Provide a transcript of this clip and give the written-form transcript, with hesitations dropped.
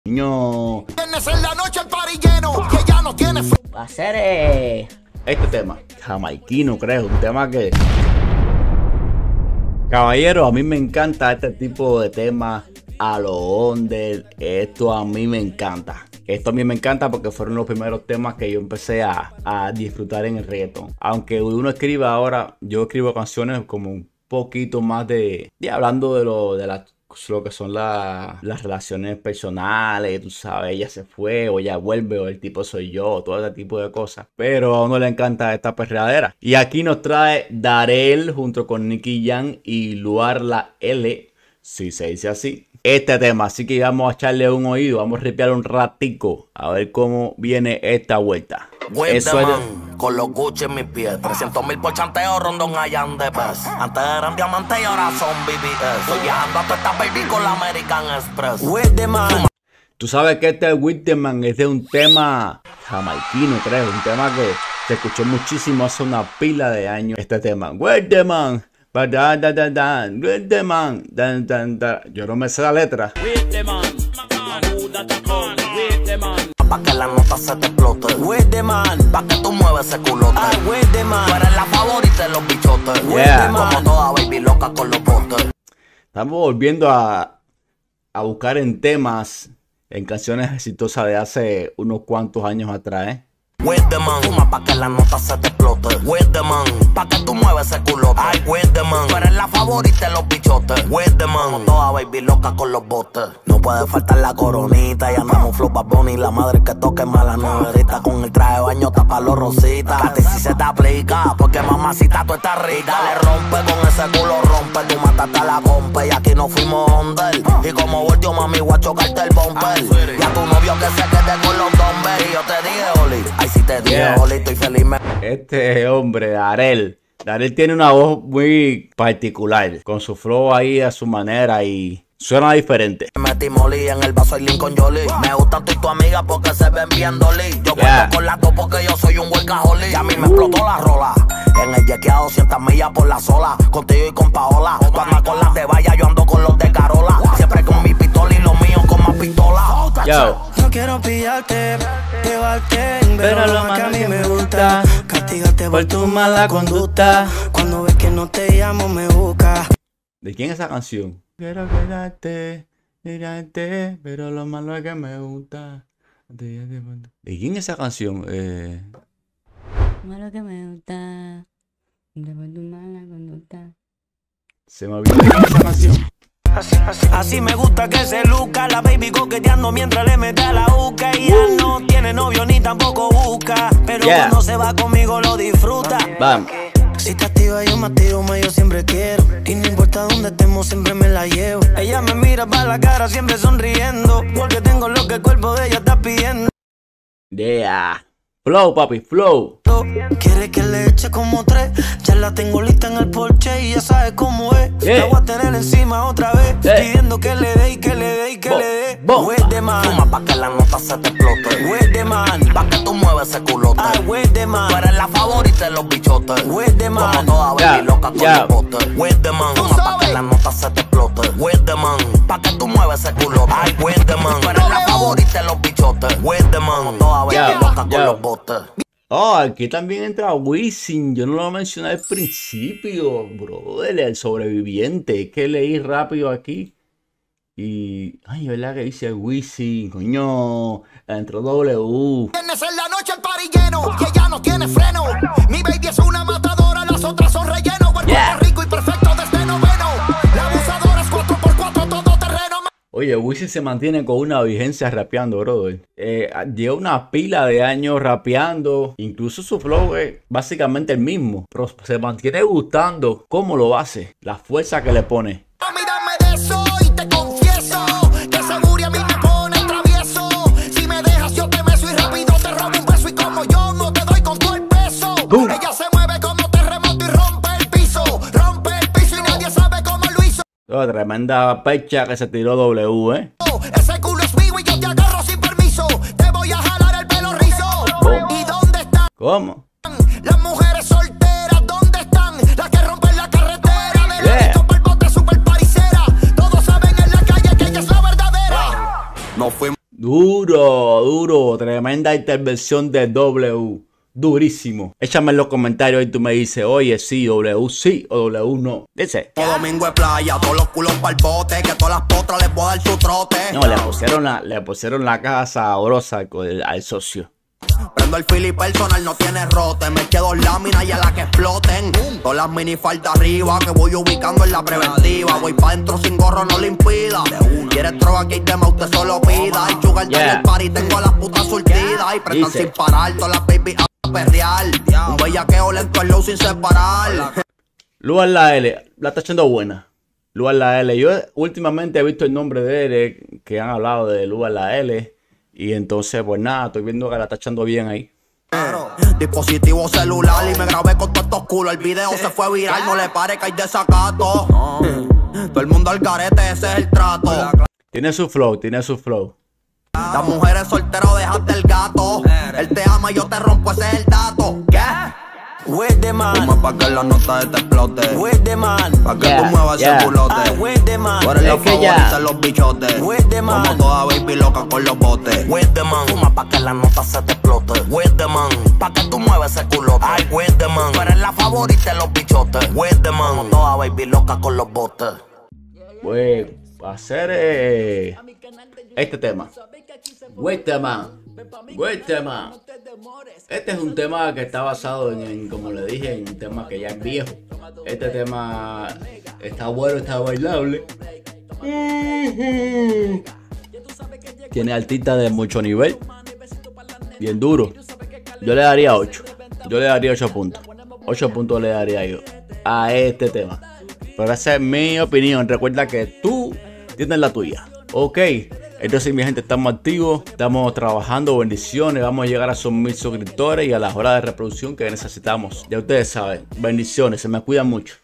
Niño. Viernes en la noche el party lleno, que ya no tiene Va a ser este tema, jamaiquino, creo, un tema que... Caballero, a mí me encanta este tipo de temas a lo under. Esto a mí me encanta. Esto a mí me encanta porque fueron los primeros temas que yo empecé a disfrutar en el reggaetón. Aunque uno escriba ahora, yo escribo canciones como un poquito más de hablando de lo que son las relaciones personales, tú sabes, ella se fue o ella vuelve o el tipo soy yo, todo ese tipo de cosas. Pero a uno le encanta esta perreadera. Y aquí nos trae Darel junto con Nicky Jam y Luar La L, si se dice así, este tema. Así que vamos a echarle un oído, vamos a ripear un ratico a ver cómo viene esta vuelta. Eso es con los Gucci en mis pies. 300.000 por chanteo, rondón hayan de pez. Antes eran diamantes y ahora son BBS. Estoy viajando a toda esta baby con la American Express. With the man. Tú sabes que este With the Man es de un tema jamaiquino, creo. Un tema que se escuchó muchísimo hace una pila de años. Este tema, With the Man. With the Man. Yo no me sé la letra. With the man. With the man. Pa' que la nota se te explote. With the man. Pa' que tú mueves ese culote. With the man. Tú eres la favorita de los bichotes. With the man. Como toda baby loca con los botes. Estamos volviendo a buscar en temas, en canciones exitosas de hace unos cuantos años atrás, With the man, fuma pa' que la nota se te explote. With the man, pa' que tú mueves ese culote. Ay, with the man, tú eres la favorita de los bichotes. With the man, como toda baby loca con los botes. No puede faltar la coronita y andamos flow Bad Bunny. La madre que toque mala neverita. Con el traje de baño tapa los rositas. A ti si se te aplica, porque mamacita tú estás rica. Le rompe con ese culo, rompe. Tú mataste a la compa y aquí no fuimos under. Y como volvió mami, voy a chocarte el bumper. Y a tu novio que se quede con los dumbbells. Y yo te dije, Oli, ay si te dije, Oli, estoy feliz. Este hombre, Darel tiene una voz muy particular, con su flow ahí a su manera y suena diferente. Me metí molí en el vaso y Lincoln Jolie. Me gustan tú y tu amiga porque se ven bien dolly. Yo cuento con las dos porque yo soy un workaholic. Y a mí me explotó la rola. En el jet a 200 millas por la sola. Contigo y con Paola. Tú andas con las de Valla, yo ando con los de Carola. Siempre con mi pistola y los míos con más pistola. Yo. No quiero pillarte, llevarte, pero lo más que a mí me gusta. Castígate por tu mala conducta. Cuando ves que no te llamo me busca. ¿De quién es esa canción? Quiero quedarte, mirarte, pero lo malo es que me gusta. ¿De quién es esa canción? Malo que me gusta. De tu mala conducta. Se me olvidó esa canción. Así me gusta que se luca. La baby coqueteando mientras le mete a la uca. Y ya no tiene novio ni tampoco busca. Pero cuando se va conmigo lo disfruta. Vamos. Si te activa yo me activo, más yo siempre quiero. Y no importa dónde estemos, siempre me la llevo. Ella me mira para la cara siempre sonriendo. Porque tengo lo que el cuerpo de ella está pidiendo. Yeah. Flow, papi, flow. Quiere que le eche como 3. Ya la tengo lista en el Porsche y ya sabes cómo es. La voy a tener encima otra vez. Pidiendo que le dé y que le dé y que le dé. With the man. Fuma pa' que la nota se te explote. With the man. Pa' que tú mueves ese culote. Ay, with the man. Tú eres la favorita de los bichotes. With the man. Como toda baby loca con los botes. With the man. Fuma pa' que la nota se te explote. With the man. Pa' que tú mueves ese culote. Ay, with the man. Tú eres la favorita de los bichotes. With the man. Como toda baby loca con los botes. Oh, aquí también entra Wisin. Yo no lo mencioné al principio, brother, el sobreviviente. Es que leí rápido aquí. Y... ay, ¿verdad que dice Wisin? Coño, entró W. Viernes en la noche el party lleno, que ya no tiene freno. Mi baby es una matadora, las otras son relleno. Cuerpo rico y perfecto desde noveno. La abusadora es 4x4, todo terreno. Oye, Wisin se mantiene con una vigencia rapeando, brother. Lleva una pila de años rapeando. Incluso su flow es básicamente el mismo. Pero se mantiene gustando cómo lo hace. La fuerza que le pone. Mírame de eso y te confieso que seguro a mí me pone travieso. Si me dejas yo te beso y rápido te robo un beso. Y como yo no te doy con todo el peso. Ella se mueve como terremoto y rompe el piso. Rompe el piso y nadie sabe cómo lo hizo. Oh, tremenda pecha que se tiró W, Ese culo es mío y yo te agarro sin permiso. Te voy a jalar el pelo rizo. ¿Y dónde están? ¿Cómo? Las mujeres solteras, ¿dónde están? Las que rompen la carretera. De la disco pa'l bote super paricera. Todos saben en la calle que ella es la verdadera. No fuimos. Duro. Tremenda intervención de W. Durísimo. Échame en los comentarios y tú me dices, oye, sí o W no. Dice. Todo domingo de playa, todos los culos pa'l bote, que todas las potras les voy a dar su trote. No, le pusieron la caja sabrosa al socio. Prendo el fili personal, no tiene rote. Me quedo láminas y a la que exploten. Todas las mini faltas arriba, que voy ubicando en la preventiva. Voy pa' dentro sin gorro, no le impida. Quieres droga, que hay tema, usted solo pida. Y sugar del party, tengo a las putas surtidas. Y prendan sin parar, todas las baby a perrear. Un bellaqueo lento, el low sin separar. Lugar la L, la está echando buena. Lugar la L, yo últimamente he visto el nombre de él, que han hablado de Lugar la L. Y entonces, pues nada, estoy viendo que la está echando bien ahí. Dispositivo celular y me grabé con todos estos culos. El video se fue viral, no le pare que hay desacato. Todo el mundo al garete, ese es el trato. Tiene su flow. Las mujeres solteras, dejaste el gato. Él te ama y yo te rompo, ese es el dato. ¿Qué? With the man, dime pa' que la nota te explote. with the man, Pa' que tú muevas ese culote. with the man, Tú eres los Es que favoritos de los bichotes. with the man. Como toda baby loca con los botes. With the man, fuma pa' que la nota se te explote. With the man, pa' que tú muevas ese culote. Ay, with the man, tú eres la favorita de los bichotes. With the man, como toda baby loca con los botes. Pues hacer este tema. Wait the man. Este es un tema que está basado en, como le dije, en un tema que ya es viejo. Este tema está bueno, está bailable. Tiene artistas de mucho nivel. Bien duro. Yo le daría 8. Yo le daría 8 puntos. 8 puntos le daría yo a este tema. Pero esa es mi opinión. Recuerda que tú tienes la tuya. Ok. Entonces, mi gente, estamos activos, estamos trabajando, bendiciones, vamos a llegar a esos 1000 suscriptores y a las horas de reproducción que necesitamos. Ya ustedes saben, bendiciones, se me cuidan mucho.